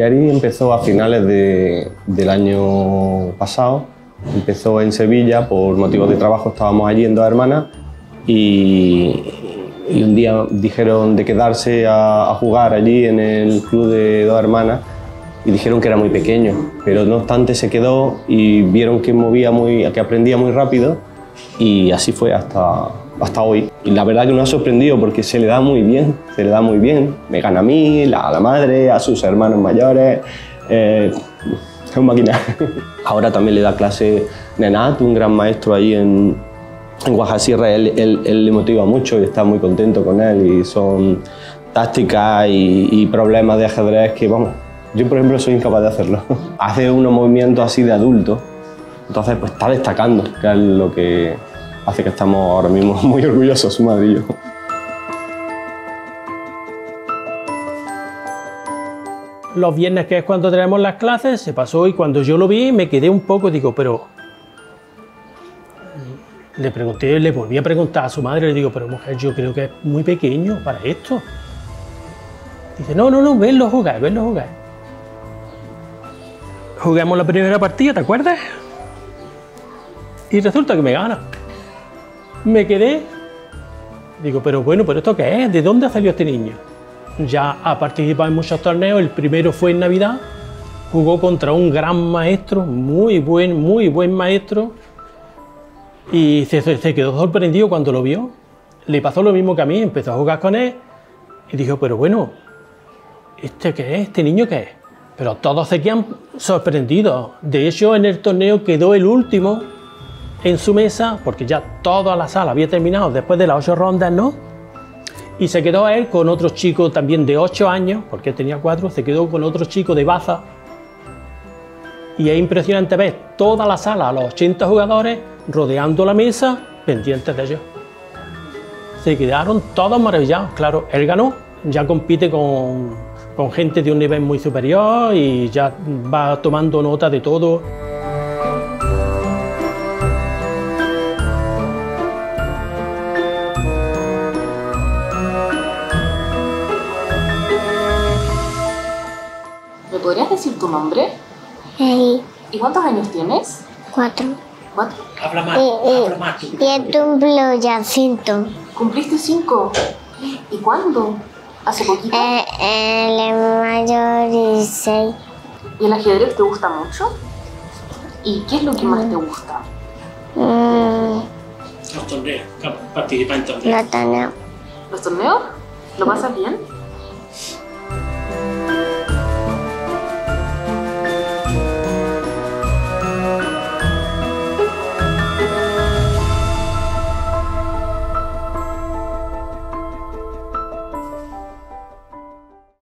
Cagliari empezó a finales del año pasado. Empezó en Sevilla por motivos de trabajo, estábamos allí en Dos Hermanas y un día dijeron de quedarse a jugar allí en el club de Dos Hermanas y dijeron que era muy pequeño, pero no obstante se quedó y vieron que que aprendía muy rápido y así fue hasta hoy. Y la verdad que nos ha sorprendido porque se le da muy bien, me gana a mí, a la madre, a sus hermanos mayores, es un máquina. Ahora también le da clase Nenat, un gran maestro ahí en Guajasierra. Él le motiva mucho y está muy contento con él y son tácticas y problemas de ajedrez que, vamos, yo por ejemplo soy incapaz de hacerlo. Hace unos movimientos así de adulto, entonces pues está destacando, que es lo que hace que estamos ahora mismo muy orgullosos, su madre y yo. Los viernes, que es cuando tenemos las clases, se pasó y cuando yo lo vi me quedé un poco, digo, pero... Le volví a preguntar a su madre, le digo, pero mujer, yo creo que es muy pequeño para esto. Dice, no, venlo jugar, venlo jugar. Jugamos la primera partida, ¿te acuerdas? Y resulta que me gana. Me quedé, digo, pero bueno, ¿pero esto qué es? ¿De dónde ha salido este niño? Ya ha participado en muchos torneos, el primero fue en Navidad, jugó contra un gran maestro, muy buen maestro, y se quedó sorprendido cuando lo vio. Le pasó lo mismo que a mí, empezó a jugar con él, y dijo, pero bueno, ¿este qué es? ¿Este niño qué es? Pero todos se quedan sorprendidos. De hecho, en el torneo quedó el último en su mesa, porque ya toda la sala había terminado después de las 8 rondas, ¿no? Y se quedó él con otro chico también de 8 años, porque él tenía 4, se quedó con otro chico de Baza. Y es impresionante ver toda la sala, a los 80 jugadores, rodeando la mesa, pendientes de ellos. Se quedaron todos maravillados. Claro, él ganó, ya compite con gente de un nivel muy superior y ya va tomando nota de todo. ¿Me podrías decir tu nombre? Sí. ¿Y cuántos años tienes? 4. ¿4? Habla más. Y cumplo ya 5. ¿Cumpliste 5? ¿Y cuándo? ¿Hace poquito? En mayo 16. ¿Y el ajedrez te gusta mucho? ¿Y qué es lo que más te gusta? Los torneos, participa en torneos. No tengo. ¿Los torneos? ¿Lo pasas bien?